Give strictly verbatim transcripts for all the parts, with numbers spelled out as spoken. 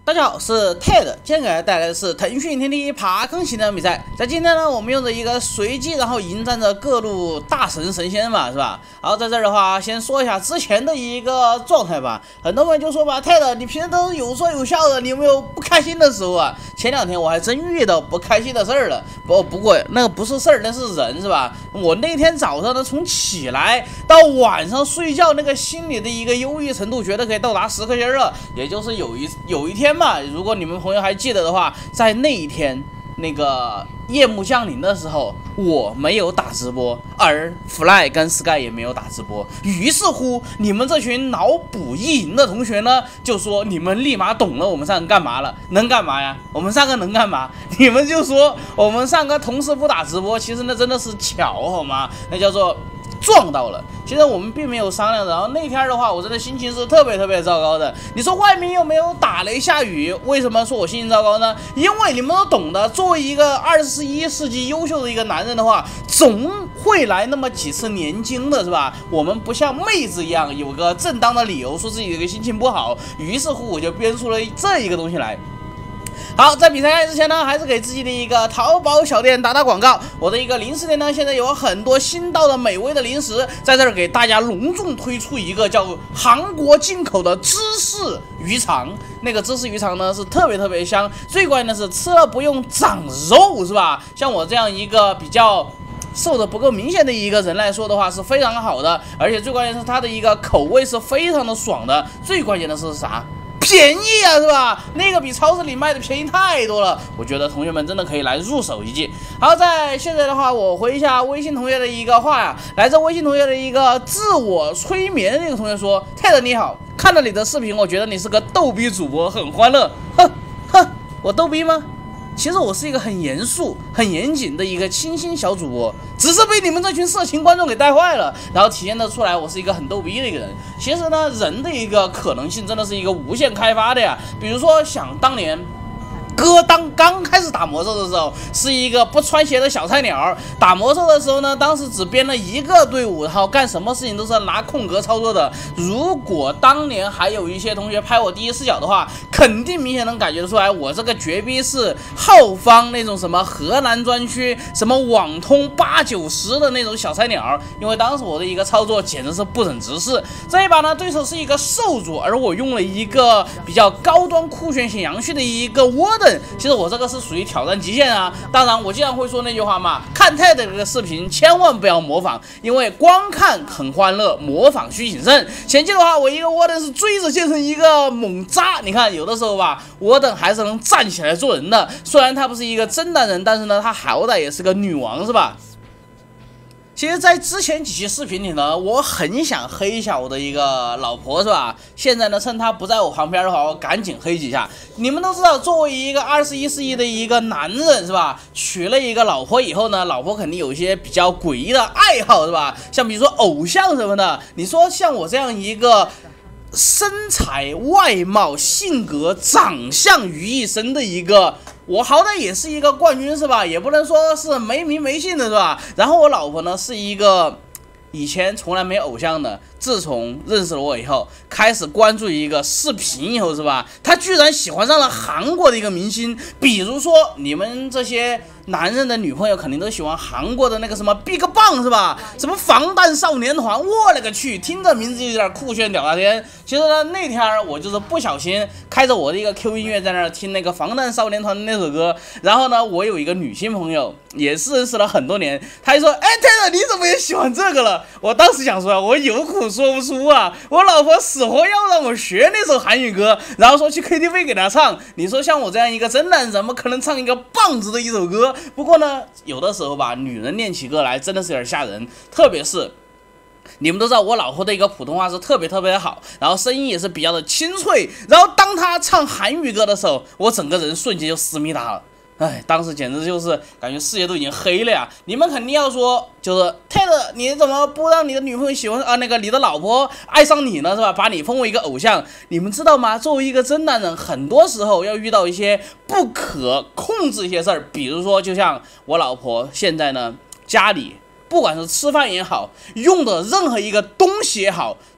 大家好，我是 Ted， 今天给大家带来的是腾讯天地爬坑型的比赛。在今天呢，我们用着一个随机，然后迎战着各路大神神仙嘛，是吧？然后在这儿的话，先说一下之前的一个状态吧。很多人就说吧 ，Ted， 你平时都是有说有笑的，你有没有不开心的时候啊？前两天我还真遇到不开心的事儿了。不，不过那个不是事儿，那是人，是吧？我那天早上呢，从起来到晚上睡觉，那个心里的一个忧郁程度，觉得可以到达十颗星了。也就是有一有一天嘛，如果你们朋友还记得的话，在那一天那个夜幕降临的时候，我没有打直播，而 Fly 跟 Sky 也没有打直播。于是乎，你们这群脑补意淫的同学呢，就说你们立马懂了我们三个干嘛了，能干嘛呀？我们三个能干嘛？你们就说我们三个同时不打直播，其实那真的是巧好吗？那叫做撞到了。其实我们并没有商量，然后那天的话，我真的心情是特别特别糟糕的。你说外面又没有打雷下雨，为什么说我心情糟糕呢？因为你们都懂得，作为一个二十一世纪优秀的一个男人的话，总会来那么几次年经的，是吧？我们不像妹子一样有个正当的理由说自己的一个心情不好，于是乎我就编出了这一个东西来。好，在比赛开始之前呢，还是给自己的一个淘宝小店打打广告。我的一个零食店呢，现在有很多新到的美味的零食，在这儿给大家隆重推出一个叫韩国进口的芝士鱼肠。那个芝士鱼肠呢是特别特别香，最关键的是吃了不用长肉，是吧？像我这样一个比较瘦的不够明显的一个人来说的话，是非常好的，而且最关键是它的一个口味是非常的爽的。最关键的是啥？便宜啊，是吧？那个比超市里卖的便宜太多了，我觉得同学们真的可以来入手一记。好，在现在的话，我回一下微信同学的一个话呀，来自微信同学的一个自我催眠的那个同学说 ：“Ted 你好，看了你的视频，我觉得你是个逗逼主播，很欢乐。”哼哼，我逗逼吗？其实我是一个很严肃、很严谨的一个清新小主播，只是被你们这群色情观众给带坏了，然后体现得出来我是一个很逗逼的一个人。其实呢，人的一个可能性真的是一个无限开发的呀。比如说，想当年哥当刚开始打魔兽的时候，是一个不穿鞋的小菜鸟。打魔兽的时候呢，当时只编了一个队伍，然后干什么事情都是拿空格操作的。如果当年还有一些同学拍我第一视角的话，肯定明显能感觉得出来，我这个绝逼是浩方那种什么河南专区、什么网通八九十的那种小菜鸟。因为当时我的一个操作简直是不忍直视。这一把呢，对手是一个兽族，而我用了一个比较高端酷炫显阳虚的一个沃德。其实我这个是属于挑战极限啊！当然，我经常会说那句话嘛，看Ted的这个视频千万不要模仿，因为光看很欢乐，模仿需谨慎。前期的话，我一个沃登是追着变成一个猛扎，你看有的时候吧，沃登还是能站起来做人的。虽然他不是一个真男人，但是呢，他好歹也是个女王，是吧？其实，在之前几期视频里呢，我很想黑一下我的一个老婆，是吧？现在呢，趁她不在我旁边的话，我赶紧黑几下。你们都知道，作为一个二十一世纪的一个男人，是吧？娶了一个老婆以后呢，老婆肯定有一些比较诡异的爱好，是吧？像比如说偶像什么的。你说像我这样一个身材、外貌、性格、长相于一身的一个。我好歹也是一个冠军，是吧？也不能说是没名没姓的，是吧？然后我老婆呢是一个以前从来没偶像的，自从认识了我以后，开始关注一个视频以后，是吧？她居然喜欢上了韩国的一个明星，比如说你们这些男人的女朋友肯定都喜欢韩国的那个什么 BigBang， 是吧？什么防弹少年团，我勒个去，听着名字就有点酷炫屌炸天。其实呢，那天我就是不小心开着我的一个 Q 音乐在那儿听那个防弹少年团的那首歌，然后呢，我有一个女性朋友也是认识了很多年，她就说：“哎 ，Ted， 你怎么也喜欢这个了？”我当时想说，我有苦说不出啊，我老婆死活要让我学那首韩语歌，然后说去 K T V 给她唱。你说像我这样一个真男人，怎么可能唱一个棒子的一首歌？不过呢，有的时候吧，女人练起歌来真的是有点吓人，特别是你们都知道我老婆的一个普通话是特别特别的好，然后声音也是比较的清脆，然后当她唱韩语歌的时候，我整个人瞬间就思密达了。哎，当时简直就是感觉世界都已经黑了呀！你们肯定要说，就是 Ted， 你怎么不让你的女朋友喜欢啊？那个你的老婆爱上你呢，是吧？把你封为一个偶像，你们知道吗？作为一个真男人，很多时候要遇到一些不可控制一些事儿，比如说，就像我老婆现在呢，家里不管是吃饭也好，用的任何一个东西也好，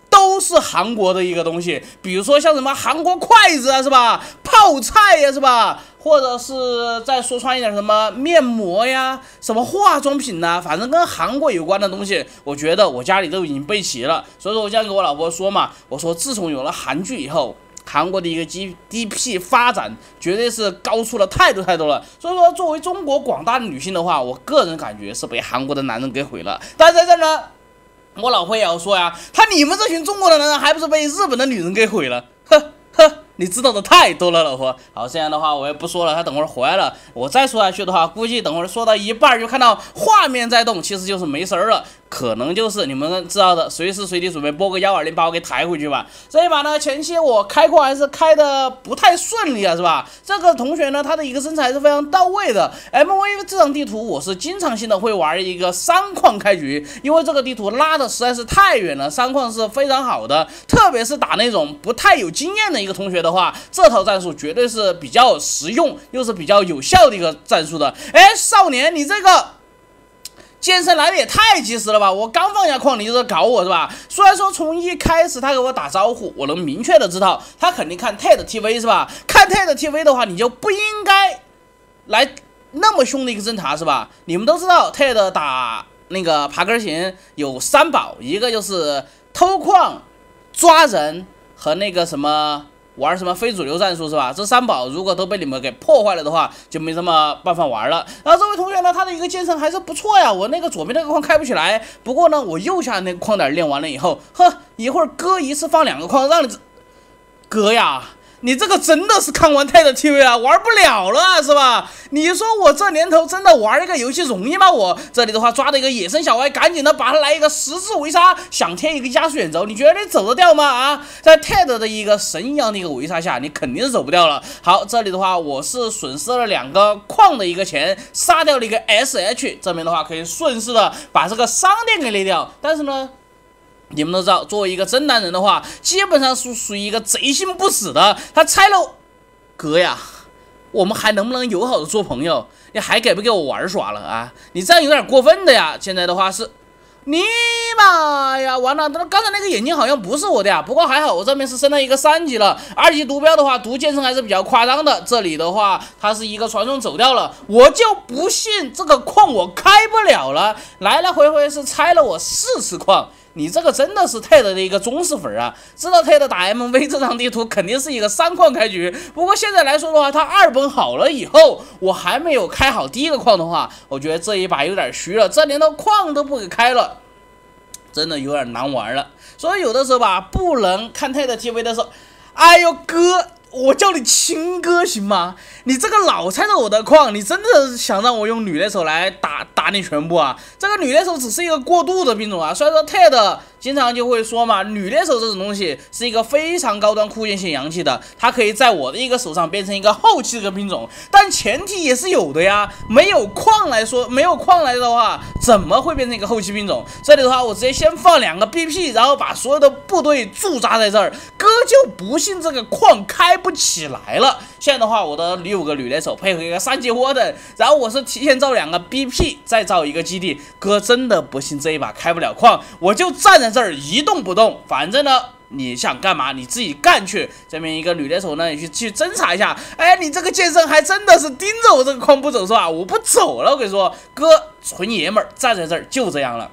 都是韩国的一个东西，比如说像什么韩国筷子啊，是吧？泡菜呀，是吧？或者是再说穿一点什么面膜呀，什么化妆品呐、啊，反正跟韩国有关的东西，我觉得我家里都已经备齐了。所以说我这样跟我老婆说嘛，我说自从有了韩剧以后，韩国的一个 G D P 发展绝对是高出了太多太多了。所以说，作为中国广大的女性的话，我个人感觉是被韩国的男人给毁了。但是在这呢，我老婆也要说呀，他你们这群中国的男人还不是被日本的女人给毁了？呵呵。你知道的太多了，老婆。好，这样的话我也不说了，他等会儿回来了，我再说下去的话，估计等会儿说到一半就看到画面在动，其实就是没事儿了，可能就是你们知道的，随时随地准备拨个幺二零把我给抬回去吧。这一把呢，前期我开矿还是开的不太顺利啊，是吧？这个同学呢，他的一个身材是非常到位的。M V 这张地图我是经常性的会玩一个三矿开局，因为这个地图拉的实在是太远了，三矿是非常好的，特别是打那种不太有经验的一个同学的话，这套战术绝对是比较实用又是比较有效的一个战术的。哎，少年，你这个健身来的也太及时了吧！我刚放下矿，你就在搞我是吧？虽然说从一开始他给我打招呼，我能明确的知道他肯定看 T E D T V 是吧？看 T E D T V 的话，你就不应该来那么凶的一个侦查是吧？你们都知道 T E D 打那个爬根型有三宝，一个就是偷矿、抓人和那个什么。玩什么非主流战术是吧？这三宝如果都被你们给破坏了的话，就没什么办法玩了。然后这位同学呢，他的一个健身还是不错呀。我那个左边那个矿开不起来，不过呢，我右下那个矿点练完了以后，呵，一会儿哥一次放两个矿，让你哥呀。你这个真的是看完 T E D T V 啊，玩不了了是吧？你说我这年头真的玩一个游戏容易吗？我这里的话抓的一个野生小歪，赶紧的把他来一个十字围杀，想贴一个加速远轴，你觉得你走得掉吗？啊，在 T E D 的一个神一样的一个围杀下，你肯定是走不掉了。好，这里的话我是损失了两个矿的一个钱，杀掉了一个 S H， 这边的话可以顺势的把这个商店给裂掉，但是呢。你们都知道，作为一个真男人的话，基本上是属于一个贼心不死的。他拆了，哥呀，我们还能不能友好的做朋友？你还给不给我玩耍了啊？你这样有点过分的呀！现在的话是。尼玛呀，完了！刚才那个眼睛好像不是我的呀，不过还好，我这边是升了一个三级了。二级毒标的话，毒健身还是比较夸张的。这里的话，它是一个传送走掉了，我就不信这个矿我开不了了。来来回回是拆了我四次矿。你这个真的是 T E D 的一个忠实粉啊！知道 T E D 打 M V 这张地图肯定是一个三矿开局，不过现在来说的话，它二本好了以后，我还没有开好第一个矿的话，我觉得这一把有点虚了，这连个矿都不给开了，真的有点难玩了。所以有的时候吧，不能看 T E D T V 的时候，哎呦哥。我叫你亲哥行吗？你这个老拆着我的矿，你真的想让我用女猎手来打打你全部啊？这个女猎手只是一个过渡的兵种啊。虽然说 T E D 经常就会说嘛，女猎手这种东西是一个非常高端、酷炫性、洋气的，它可以在我的一个手上变成一个后期的兵种，但前提也是有的呀。没有矿来说，没有矿来的话，怎么会变成一个后期兵种？这里的话，我直接先放两个 B P， 然后把所有的部队驻扎在这儿，哥就不信这个矿开不起来了。现在的话，我的六个女猎手配合一个三级火等，然后我是提前造两个 B P， 再造一个基地。哥真的不信这一把开不了矿，我就站在这儿一动不动。反正呢，你想干嘛你自己干去。这边一个女猎手呢，你去去侦查一下。哎，你这个剑圣还真的是盯着我这个矿不走是吧？我不走了，我跟你说，哥纯爷们儿站在这儿就这样了。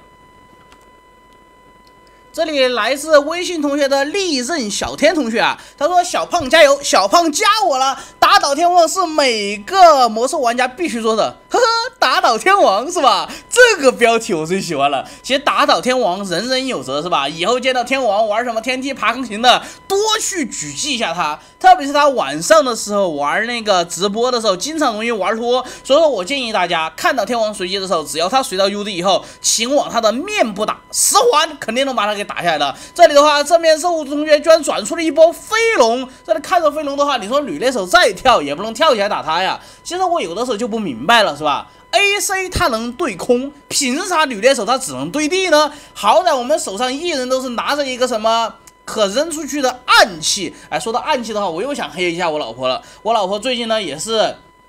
这里来自微信同学的利刃小天同学啊，他说小胖加油，小胖加我了，打倒天王是每个魔兽玩家必须说的，呵呵，打倒天王是吧？这个标题我最喜欢了。其实打倒天王人人有责是吧？以后见到天王玩什么天梯爬坑型的，多去狙击一下他，特别是他晚上的时候玩那个直播的时候，经常容易玩脱。所以说我建议大家看到天王随机的时候，只要他随到 U D 以后，请往他的面部打，十环肯定能把他给打下来的。这里的话，正面兽同学居然转出了一波飞龙，这里看着飞龙的话，你说女猎手再跳也不能跳起来打他呀。其实我有的时候就不明白了，是吧？A C 它能对空，凭啥女猎手它只能对地呢？好歹我们手上一人都是拿着一个什么可扔出去的暗器。哎，说到暗器的话，我又想黑一下我老婆了。我老婆最近呢也是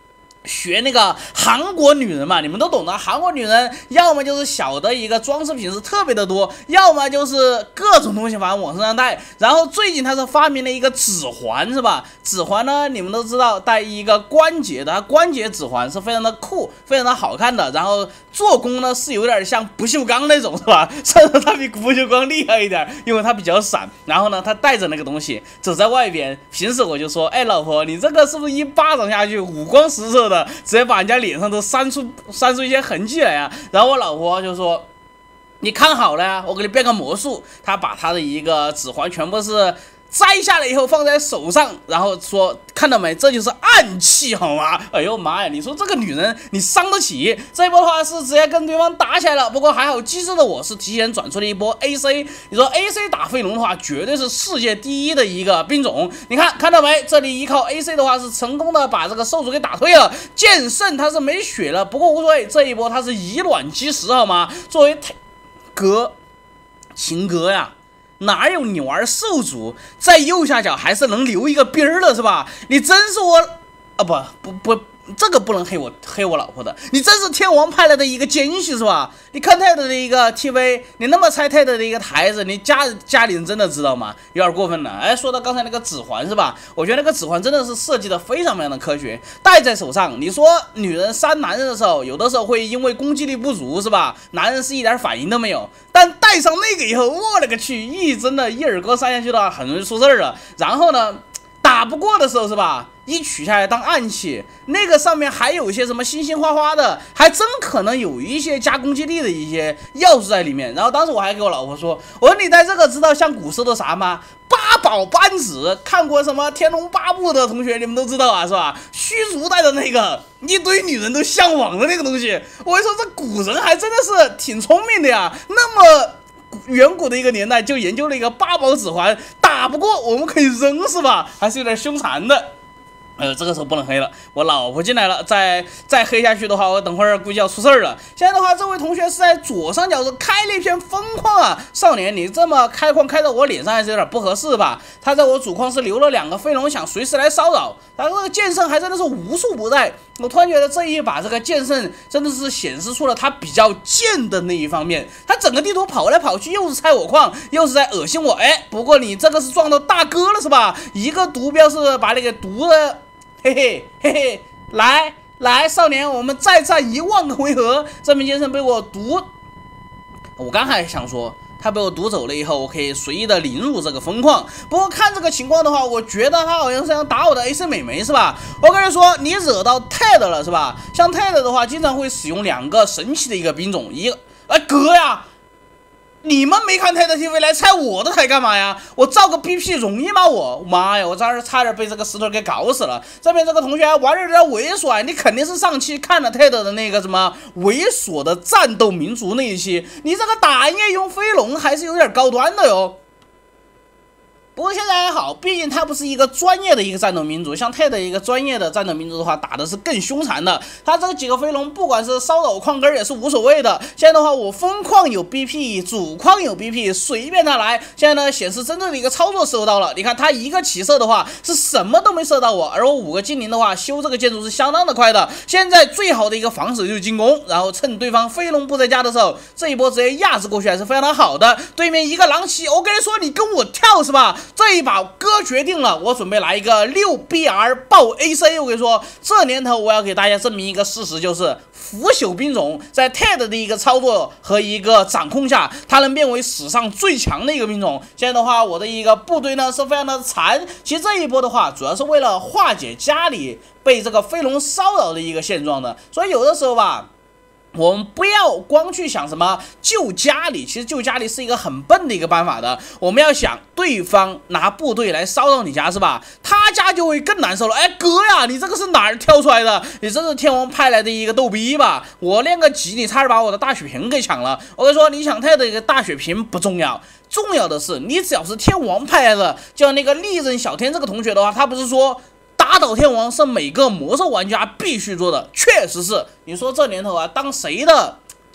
学那个韩国女人嘛，你们都懂的。韩国女人要么就是小的一个装饰品是特别的多，要么就是各种东西反正往身上戴。然后最近她是发明了一个指环，是吧？指环呢，你们都知道戴一个关节的，关节指环是非常的酷，非常的好看的。然后做工呢是有点像不锈钢那种，是吧？甚至它比不锈钢厉害一点，因为它比较闪。然后呢，她带着那个东西走在外边，平时我就说，哎，老婆，你这个是不是一巴掌下去五光十色的？直接把人家脸上都扇出扇出一些痕迹来啊！然后我老婆就说：“你看好了呀，我给你变个魔术。”她把她的一个指环全部是摘下来以后放在手上，然后说：“看到没，这就是暗器，好吗？”哎呦妈呀！你说这个女人你伤得起？这一波的话是直接跟对方打起来了。不过还好，机智的我是提前转出了一波 A C。你说 A C 打飞龙的话，绝对是世界第一的一个兵种。你看看到没？这里依靠 A C 的话是成功的把这个兽族给打退了。剑圣他是没血了，不过无所谓，这一波他是以卵击石，好吗？作为哥秦哥呀。哪有你玩兽族在右下角还是能留一个兵儿的，是吧？你真是我啊不不不，这个不能黑我黑我老婆的，你真是天王派来的一个奸细，是吧？你看泰德的一个 T V， 你那么拆泰德的一个台子，你家家里人真的知道吗？有点过分了。哎，说到刚才那个指环是吧？我觉得那个指环真的是设计的非常非常的科学，戴在手上，你说女人扇男人的时候，有的时候会因为攻击力不足是吧？男人是一点反应都没有，但戴上那个以后，我勒个去，一真的一耳光扇下去的话，很容易出事儿了。然后呢？打不过的时候是吧？一取下来当暗器，那个上面还有一些什么星星花花的，还真可能有一些加攻击力的一些要素在里面。然后当时我还给我老婆说，我说你戴这个知道像古时候的啥吗？八宝扳指，看过什么《天龙八部》的同学你们都知道啊，是吧？虚竹戴的那个，一堆女人都向往的那个东西。我跟你说，这古人还真的是挺聪明的呀，那么。远古的一个年代就研究了一个八宝指环，打不过我们可以扔，是吧？还是有点凶残的。呃，这个时候不能黑了，我老婆进来了，再再黑下去的话，我等会儿估计要出事儿了。现在的话，这位同学是在左上角是开了一片风框啊，少年，你这么开矿开到我脸上还是有点不合适吧？他在我主矿是留了两个飞龙，想随时来骚扰。他这个剑圣还真的是无处不在。我突然觉得这一把这个剑圣真的是显示出了他比较贱的那一方面。他整个地图跑来跑去，又是拆我矿，又是在恶心我。哎，不过你这个是撞到大哥了是吧？一个毒标是把你给毒了。嘿嘿嘿嘿，来来，少年，我们再战一万个回合。这名剑圣被我毒，我刚还想说他被我毒走了以后，我可以随意的凌辱这个风矿。不过看这个情况的话，我觉得他好像是想打我的 A C 美眉是吧？我跟你说，你惹到泰德了是吧？像泰德的话，经常会使用两个神奇的一个兵种，一个哎哥呀。你们没看泰德 T V 来拆我的台干嘛呀？我造个 B P 容易吗？我妈呀！我当时差点被这个石头给搞死了。这边这个同学玩的有点猥琐，你肯定是上期看了泰德的那个什么猥琐的战斗民族那一期，你这个打暗夜用飞龙还是有点高端的哟。不过现在还好，毕竟他不是一个专业的一个战斗民族，像泰德一个专业的战斗民族的话，打的是更凶残的。他这几个飞龙，不管是骚扰矿根也是无所谓的。现在的话，我风矿有 B P， 主矿有 B P， 随便他来。现在呢，显示真正的一个操作收到了。你看他一个起射的话，是什么都没射到我，而我五个精灵的话，修这个建筑是相当的快的。现在最好的一个防守就是进攻，然后趁对方飞龙不在家的时候，这一波直接压制过去还是非常的好的。对面一个狼骑，我跟你说，你跟我跳是吧？这一把哥决定了，我准备来一个六 B R 爆 A C。我跟你说，这年头我要给大家证明一个事实，就是腐朽兵种在 T E D 的一个操作和一个掌控下，它能变为史上最强的一个兵种。现在的话，我的一个部队呢是非常的残。其实这一波的话，主要是为了化解家里被这个飞龙骚扰的一个现状的。所以有的时候吧。我们不要光去想什么救家里，其实救家里是一个很笨的一个办法的。我们要想对方拿部队来骚扰你家是吧？他家就会更难受了。哎哥呀，你这个是哪儿跳出来的？你这是天王派来的一个逗逼吧？我练个级，你差点把我的大血瓶给抢了。我跟你说，你抢太的一个大血瓶不重要，重要的是你只要是天王派来的，就像那个利刃小天这个同学的话，他不是说。打倒天王是每个魔兽玩家必须做的，确实是。你说这年头啊，当谁的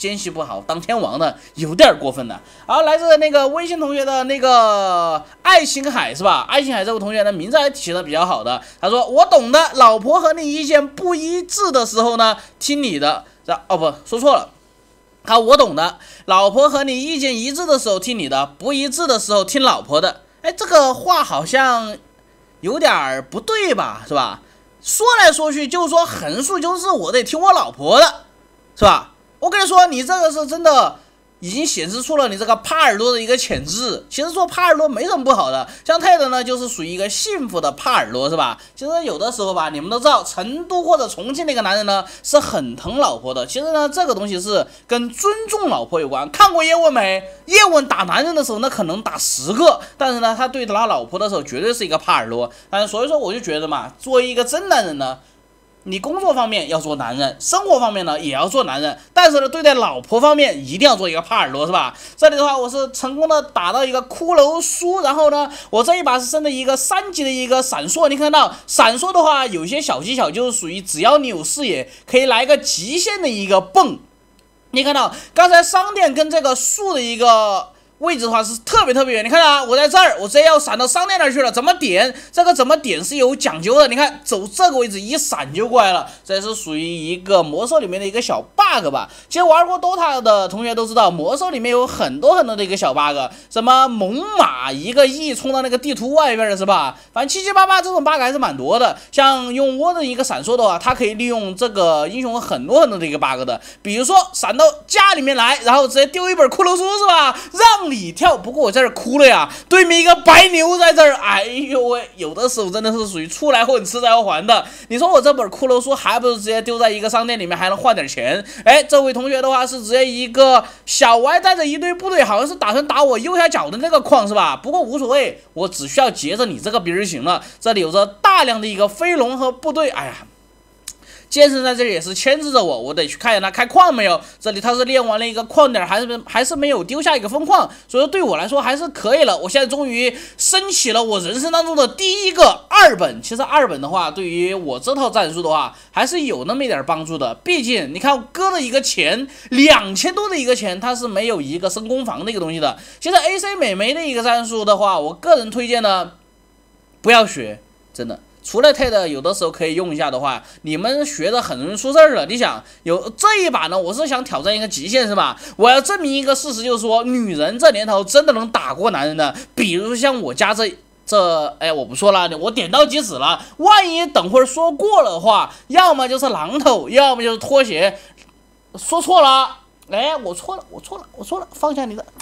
奸细不好当天王的，有点过分了。好，来自那个微信同学的那个爱星海是吧？爱星海这位同学的名字还起的比较好的，他说我懂的，老婆和你意见不一致的时候呢，听你的。哦不，说错了。好，我懂的，老婆和你意见一致的时候听你的，不一致的时候听老婆的。哎，这个话好像有点不对吧，是吧？说来说去就是说横竖就是我得听我老婆的，是吧？我跟你说，你这个是真的已经显示出了你这个耙耳朵的一个潜质。其实做耙耳朵没什么不好的，像泰德呢就是属于一个幸福的耙耳朵，是吧？其实有的时候吧，你们都知道，成都或者重庆那个男人呢是很疼老婆的。其实呢，这个东西是跟尊重老婆有关。看过叶问没？叶问打男人的时候，那可能打十个，但是呢，他对他老婆的时候绝对是一个耙耳朵。但是所以说，我就觉得嘛，作为一个真男人呢，你工作方面要做男人，生活方面呢也要做男人，但是呢，对待老婆方面一定要做一个耙耳朵，是吧？这里的话，我是成功的打到一个骷髅书，然后呢，我这一把是升的一个三级的一个闪烁。你看到闪烁的话，有些小技巧就是属于只要你有视野，可以来个极限的一个蹦。你看到刚才商店跟这个树的一个位置的话是特别特别远，你看啊，我在这儿，我直接要闪到商店那儿去了。怎么点？这个怎么点是有讲究的。你看，走这个位置一闪就过来了，这是属于一个魔兽里面的一个小 bug 吧。其实玩过 D O T A 的同学都知道，魔兽里面有很多很多的一个小 bug， 什么猛犸一个 E 冲到那个地图外边的是吧？反正七七八八这种 bug 还是蛮多的。像用窝的一个闪烁的话，它可以利用这个英雄很多很多的一个 bug 的，比如说闪到家里面来，然后直接丢一本骷髅书是吧？让你跳，不过我在这哭了呀，对面一个白牛在这儿，哎呦喂，有的时候真的是属于出来混吃在要还的。你说我这本骷髅书还不是直接丢在一个商店里面，还能换点钱？哎，这位同学的话是直接一个小歪带着一堆部队，好像是打算打我右下角的那个矿是吧？不过无所谓，我只需要截着你这个兵就行了。这里有着大量的一个飞龙和部队，哎呀。剑圣在这里也是牵制着我，我得去看一下他开矿没有。这里他是练完了一个矿点，还是还是没有丢下一个分矿，所以说对我来说还是可以了。我现在终于升起了我人生当中的第一个二本。其实二本的话，对于我这套战术的话，还是有那么一点帮助的。毕竟你看割了一个钱，两千多的一个钱，它是没有一个升攻防的一个东西的。其实 A C 美眉的一个战术的话，我个人推荐呢，不要学，真的。除了 Ted 有的时候可以用一下的话，你们学的很容易出事儿了。你想有这一把呢，我是想挑战一个极限是吧？我要证明一个事实，就是说女人这年头真的能打过男人的。比如像我家这这，哎，我不说了，我点到即止了。万一等会儿说过了的话，要么就是榔头，要么就是拖鞋。说错了，哎，我错了，我错了，我错了，放下你的，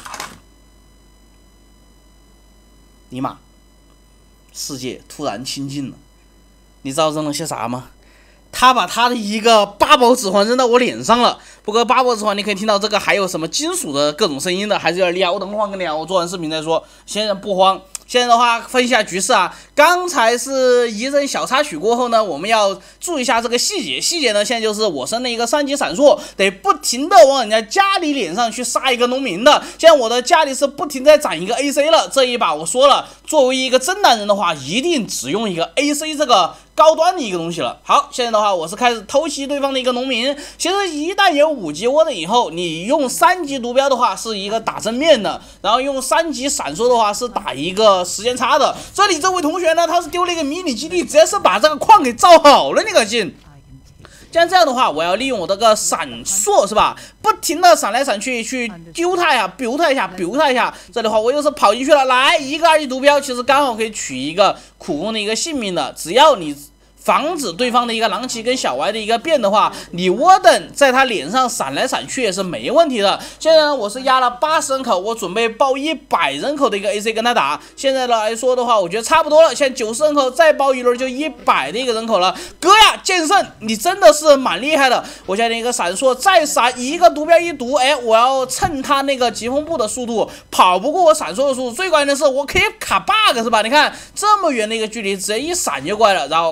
尼玛！世界突然清静了，你知道扔了些啥吗？他把他的一个八宝指环扔到我脸上了。不过八宝指环你可以听到这个还有什么金属的各种声音的，还是有点厉害。我等会儿换个脸，我做完视频再说。现在不慌。现在的话，分析一下局势啊。刚才是一阵小插曲过后呢，我们要注意一下这个细节。细节呢，现在就是我升了一个三级闪烁，得不停的往人家家里脸上去杀一个农民的。现在我的家里是不停在攒一个 A C 了。这一把我说了，作为一个真男人的话，一定只用一个 A C 这个高端的一个东西了。好，现在的话，我是开始偷袭对方的一个农民。其实一旦有五级窝的以后，你用三级毒镖的话是一个打正面的，然后用三级闪烁的话是打一个时间差的。这里这位同学呢，他是丢了一个迷你基地，直接是把这个矿给造好了，你可信？既然这样的话，我要利用我这个闪烁是吧，不停的闪来闪去，去丢他一下，丢他一下，丢他一下。这里的话，我又是跑进去了，来一个二级毒镖，其实刚好可以取一个苦工的一个性命的，只要你防止对方的一个狼骑跟小歪的一个变的话，你沃登在他脸上闪来闪去也是没问题的。现在呢，我是压了八十人口，我准备爆一百人口的一个 A C 跟他打。现在来说的话，我觉得差不多了。现在九十人口再爆一轮就一百的一个人口了。哥呀，剑圣，你真的是蛮厉害的。我现在一个闪烁，再闪一个毒镖一毒，哎，我要趁他那个疾风步的速度，跑不过我闪烁的速度。最关键的是我可以卡 bug 是吧？你看这么远的一个距离，直接一闪就过来了，然后开开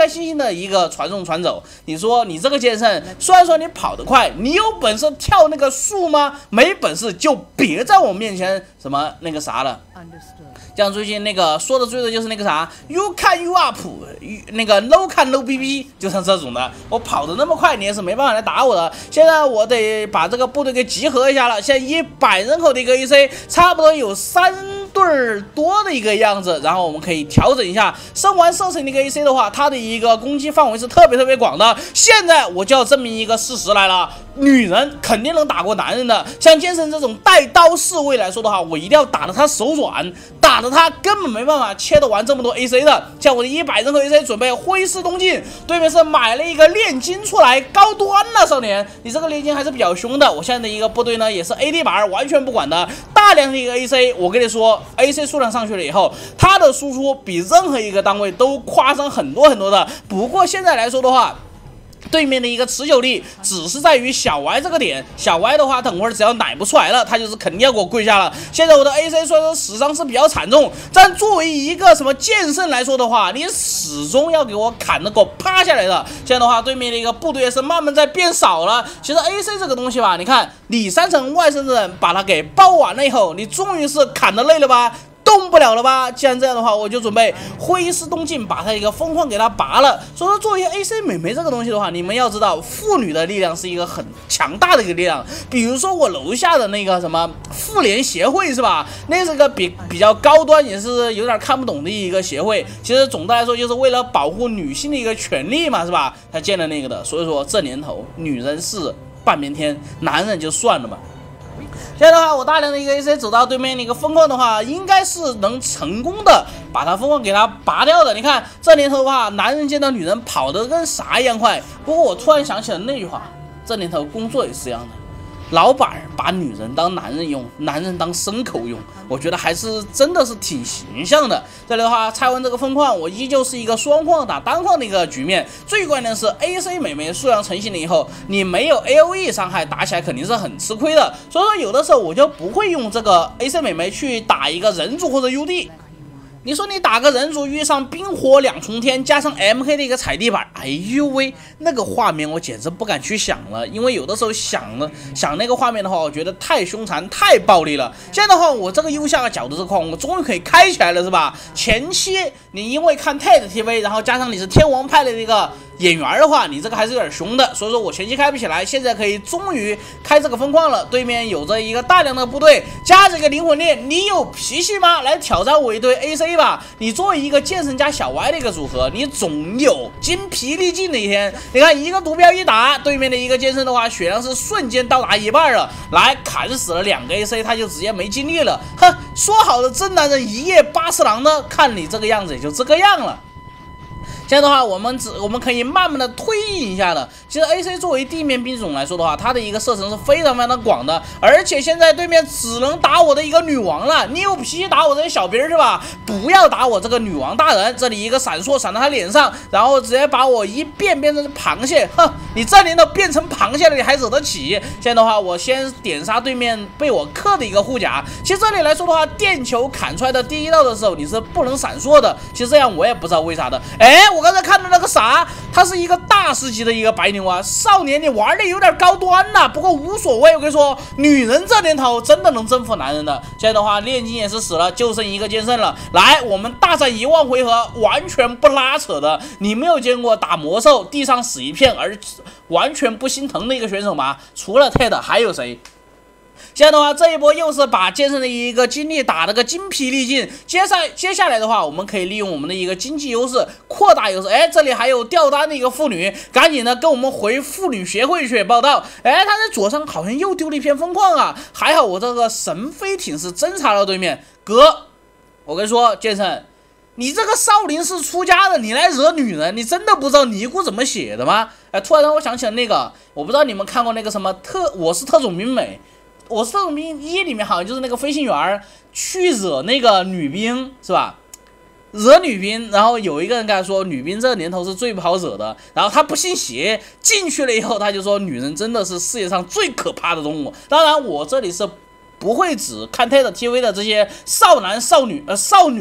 心心的一个传送传走。你说你这个剑圣，虽然说你跑得快，你有本事跳那个树吗？没本事就别在我面前什么那个啥了。像最近那个说的最多就是那个啥 ，You can you up， 那个 No can no B B， 就像这种的，我跑得那么快，你也是没办法来打我的。现在我得把这个部队给集合一下了。现在一百人口的一个 A C， 差不多有三对儿多的一个样子，然后我们可以调整一下。升完射程的一个 A C 的话，它的一个攻击范围是特别特别广的。现在我就要证明一个事实来了，女人肯定能打过男人的。像剑圣这种带刀侍卫来说的话，我一定要打得他手软，打得他根本没办法切得完这么多 A C 的。像我的一百人口 A C 准备挥师东进，对面是买了一个炼金出来，高端了少年，你这个炼金还是比较凶的。我现在的一个部队呢也是 A D 板完全不管的，大量的一个 A C， 我跟你说 A C 数量上去了以后，它的输出比任何一个单位都夸张很多很多的。不过现在来说的话，对面的一个持久力只是在于小歪这个点，小歪的话，等会儿只要奶不出来了，他就是肯定要给我跪下了。现在我的 A C 虽然说死伤是比较惨重，但作为一个什么剑圣来说的话，你始终要给我砍的给我趴下来的。现在的话，对面的一个部队也是慢慢在变少了。其实 A C 这个东西吧，你看里三层外三层把它给包完了以后，你终于是砍得累了吧？动不了了吧？既然这样的话，我就准备挥师东进，把他一个风框给他拔了。所以说，作为 A C 美眉这个东西的话，你们要知道，妇女的力量是一个很强大的一个力量。比如说我楼下的那个什么妇联协会是吧？那是个比比较高端，也是有点看不懂的一个协会。其实总的来说，就是为了保护女性的一个权利嘛，是吧？他建了那个的。所以说这年头，女人是半边天，男人就算了嘛。现在的话，我大量的一个 A C 走到对面的一个风框的话，应该是能成功的把它风框给它拔掉的。你看这年头的话，男人见到女人跑得跟啥一样快。不过我突然想起了那句话，这年头工作也是一样的，老板把女人当男人用，男人当牲口用，我觉得还是真的是挺形象的。这里的话，拆完这个风框，我依旧是一个双框打单框的一个局面。最关键的是 A C 美眉数量成型了以后，你没有 A O E 伤害，打起来肯定是很吃亏的。所以说有的时候我就不会用这个 A C 美眉去打一个人族或者 U D。你说你打个人族遇上冰火两重天，加上 M K 的一个踩地板，哎呦喂，那个画面我简直不敢去想了，因为有的时候想了想那个画面的话，我觉得太凶残太暴力了。现在的话，我这个右下角的这框我终于可以开起来了，是吧？前期你因为看 T E D T V， 然后加上你是天王派的一个演员的话，你这个还是有点凶的，所以说我前期开不起来，现在可以终于开这个风框了。对面有着一个大量的部队，加这个灵魂链，你有脾气吗？来挑战我一堆 A C 吧！你作为一个剑圣加小歪的一个组合，你总有精疲力尽的一天。你看一个毒镖一打，对面的一个剑圣的话，血量是瞬间到达一半了，来砍死了两个 A C， 他就直接没精力了。哼，说好的真男人一夜八次郎呢？看你这个样子也就这个样了。现在的话，我们只我们可以慢慢的推进一下的。其实 A C 作为地面兵种来说的话，它的一个射程是非常非常的广的，而且现在对面只能打我的一个女王了。你有脾气打我这些小兵是吧？不要打我这个女王大人。这里一个闪烁闪到他脸上，然后直接把我一变变成螃蟹。哼，你这年头变成螃蟹了，你还惹得起？现在的话，我先点杀对面被我克的一个护甲。其实这里来说的话，电球砍出来的第一道的时候，你是不能闪烁的。其实这样我也不知道为啥的。哎，我。我刚才看到那个啥，他是一个大师级的一个白牛啊，少年你玩的有点高端呐、啊，不过无所谓。我跟你说，女人这年头真的能征服男人的。现在的话，炼金也是死了，就剩一个剑圣了。来，我们大战一万回合，完全不拉扯的。你没有见过打魔兽地上死一片而完全不心疼的一个选手吗？除了 T E D 还有谁？现在的话，这一波又是把剑圣的一个精力打了个精疲力尽。接下接下来的话，我们可以利用我们的一个经济优势扩大优势。哎，这里还有掉单的一个妇女，赶紧的跟我们回妇女协会去报道。哎，他在左上好像又丢了一片风框啊，还好我这个神飞艇是侦察到对面。哥，我跟你说，剑圣，你这个少林寺出家的，你来惹女人，你真的不知道尼姑怎么写的吗？哎，突然让我想起了那个，我不知道你们看过那个什么特，我是特种兵美。我是特种兵一里面好像就是那个飞行员去惹那个女兵是吧？惹女兵，然后有一个人跟他说，女兵这年头是最不好惹的。然后他不信邪，进去了以后他就说，女人真的是世界上最可怕的动物。当然，我这里是不会只看 T E D T V 的这些少男少女呃少女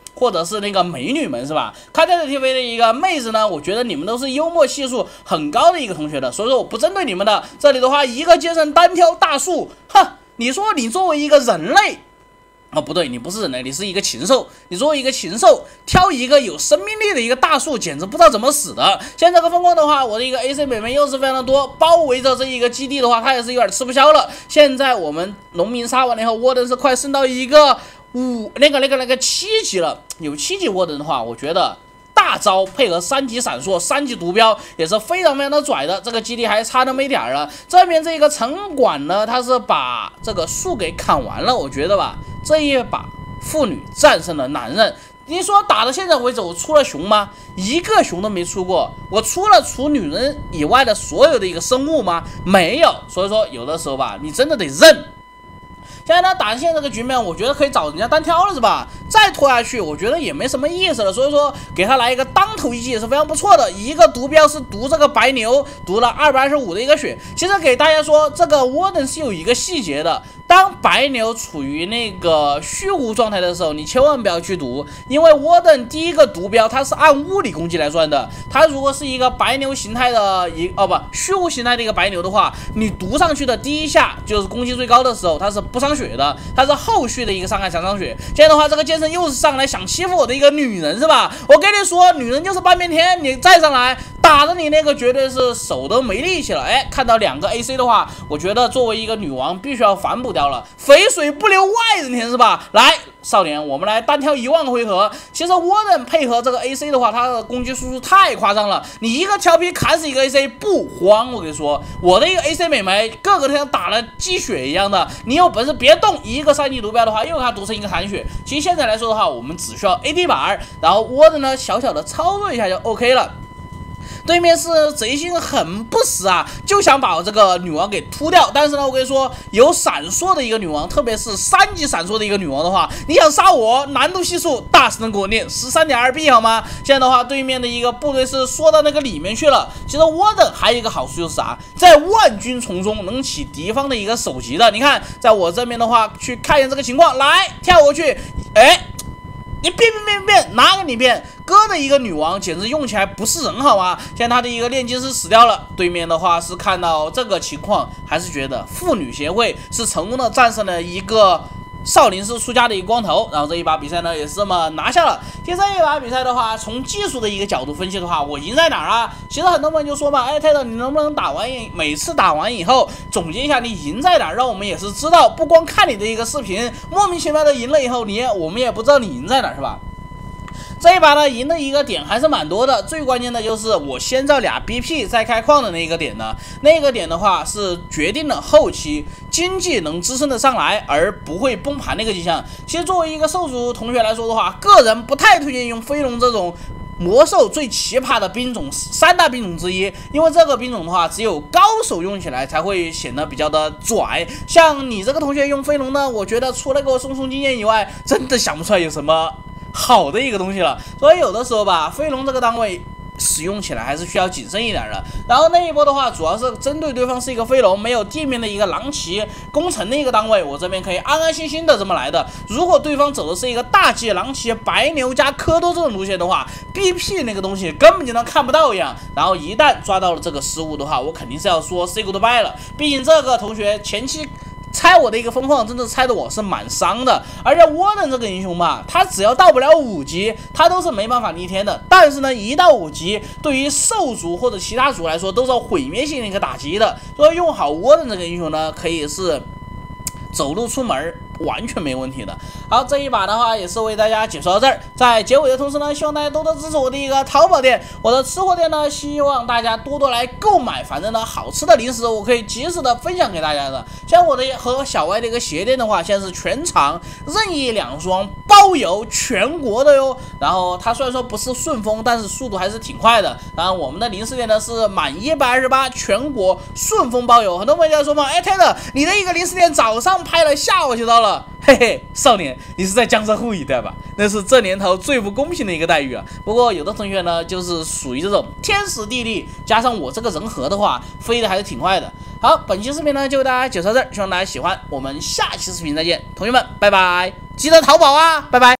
或者是那个美女们是吧？看这个 T V 的一个妹子呢，我觉得你们都是幽默系数很高的一个同学的，所以说我不针对你们的。这里的话，一个阶层单挑大树，哼，你说你作为一个人类。哦，不对，你不是人类，你是一个禽兽。你作为一个禽兽，挑一个有生命力的一个大树，简直不知道怎么死的。现在这个风光的话，我的一个 A C 美眉又是非常的多，包围着这一个基地的话，它也是有点吃不消了。现在我们农民杀完了以后，沃登是快升到一个五那个那个那个七级了。有七级沃登的话，我觉得大招配合三级闪烁、三级毒镖也是非常非常的拽的。这个基地还差那么一点儿了。这边这个城管呢，他是把这个树给砍完了，我觉得吧。这一把妇女战胜了男人，你说打到现在为止我出了熊吗？一个熊都没出过。我出了除女人以外的所有的一个生物吗？没有。所以说有的时候吧，你真的得认。现在呢，打现在这个局面，我觉得可以找人家单挑了，是吧？再拖下去，我觉得也没什么意思了。所以说，给他来一个当头一击也是非常不错的。一个毒镖是毒这个白牛，毒了二百二十五的一个血。其实给大家说，这个沃登是有一个细节的。当白牛处于那个虚无状态的时候，你千万不要去毒，因为沃登第一个毒镖它是按物理攻击来算的。它如果是一个白牛形态的一哦不虚无形态的一个白牛的话，你毒上去的第一下就是攻击最高的时候，它是不伤血的，它是后续的一个伤害才伤血。现在的话，这个剑圣又是上来想欺负我的一个女人是吧？我跟你说，女人就是半边天，你再上来打的你那个绝对是手都没力气了。哎，看到两个 A C 的话，我觉得作为一个女王必须要反补掉了，肥水不流外人田是吧？来，少年，我们来单挑一万个回合。其实沃登配合这个 A C 的话，他的攻击输出太夸张了，你一个调皮砍死一个 A C 不慌。我跟你说，我的一个 A C 美眉，个个都像打了鸡血一样的，你有本事别动，一个三级毒镖的话，又给他毒成一个残血。其实现在来说的话，我们只需要 A D 板，然后沃登呢小小的操作一下就 OK 了。对面是贼心很不死啊，就想把我这个女王给突掉。但是呢，我跟你说，有闪烁的一个女王，特别是三级闪烁的一个女王的话，你想杀我，难度系数大神给我念十三点二 B 好吗？现在的话，对面的一个部队是缩到那个里面去了。其实沃登还有一个好处就是啥，在万军丛中能起敌方的一个首级的。你看，在我这边的话，去看一下这个情况，来跳过去，哎。你变变变变，哪个你变？哥的一个女王简直用起来不是人好吗？现在他的一个炼金师死掉了，对面的话是看到这个情况，还是觉得妇女协会是成功的战胜了一个少林寺出家的一个光头，然后这一把比赛呢也是这么拿下了。其实这一把比赛的话，从技术的一个角度分析的话，我赢在哪儿啊？其实很多朋友就说嘛，哎，泰德，你能不能打完每次打完以后总结一下你赢在哪儿，让我们也是知道，不光看你的一个视频，莫名其妙的赢了以后，你也我们也不知道你赢在哪儿，是吧？这一把呢，赢的一个点还是蛮多的，最关键的就是我先造俩 B P 再开矿的那个点呢，那个点的话是决定了后期经济能支撑得上来，而不会崩盘那个迹象。其实作为一个兽族同学来说的话，个人不太推荐用飞龙这种魔兽最奇葩的兵种，三大兵种之一，因为这个兵种的话，只有高手用起来才会显得比较的拽。像你这个同学用飞龙呢，我觉得除了给我送送经验以外，真的想不出来有什么好的一个东西了。所以有的时候吧，飞龙这个单位使用起来还是需要谨慎一点的。然后那一波的话，主要是针对对方是一个飞龙，没有地面的一个狼骑攻城的一个单位，我这边可以安安心心的这么来的。如果对方走的是一个大骑狼骑白牛加蝌蚪这种路线的话 ，B P 那个东西根本就当看不到一样。然后一旦抓到了这个失误的话，我肯定是要说 say goodbye 了。毕竟这个同学前期猜我的一个风况，真的猜的我是蛮伤的。而且沃登这个英雄嘛，他只要到不了五级，他都是没办法逆天的。但是呢，一到五级，对于兽族或者其他族来说，都是毁灭性的一个打击的。所以用好沃登这个英雄呢，可以是走路出门完全没问题的。好，这一把的话也是为大家解说到这儿。在结尾的同时呢，希望大家多多支持我的一个淘宝店，我的吃货店呢，希望大家多多来购买。反正呢，好吃的零食我可以及时的分享给大家的。像我的和小歪的一个鞋店的话，现在是全场任意两双包邮全国的哟。然后它虽然说不是顺丰，但是速度还是挺快的。然后我们的零食店呢是满一百二十八全国顺丰包邮。很多朋友在说嘛，哎，泰德，你的一个零食店早上拍了，下午就到了。嘿嘿，少年，你是在江浙沪一带吧？那是这年头最不公平的一个待遇啊！不过有的同学呢，就是属于这种天时地利，加上我这个人和的话，飞的还是挺快的。好，本期视频呢就为大家解说到这儿，希望大家喜欢。我们下期视频再见，同学们，拜拜！记得淘宝啊，拜拜。